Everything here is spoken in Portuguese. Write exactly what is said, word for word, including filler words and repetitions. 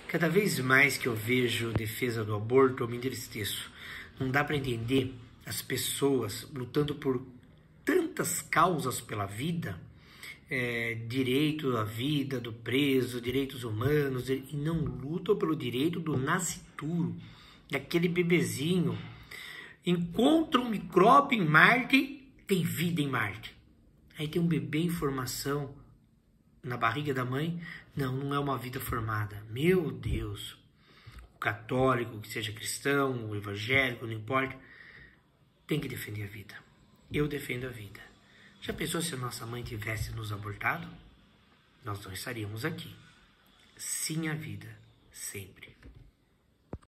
Cada vez mais que eu vejo defesa do aborto, eu me entristeço. Não dá para entender as pessoas lutando por tantas causas pela vida, é, direito à vida do preso, direitos humanos, e não lutam pelo direito do nascituro, daquele bebezinho. Encontra um micróbio em Marte, tem vida em Marte. Aí tem um bebê em formação na barriga da mãe, não, não é uma vida formada. Meu Deus, o católico, que seja cristão, o evangélico, não importa, tem que defender a vida. Eu defendo a vida. Já pensou se a nossa mãe tivesse nos abortado? Nós não estaríamos aqui. Sim à vida, sempre.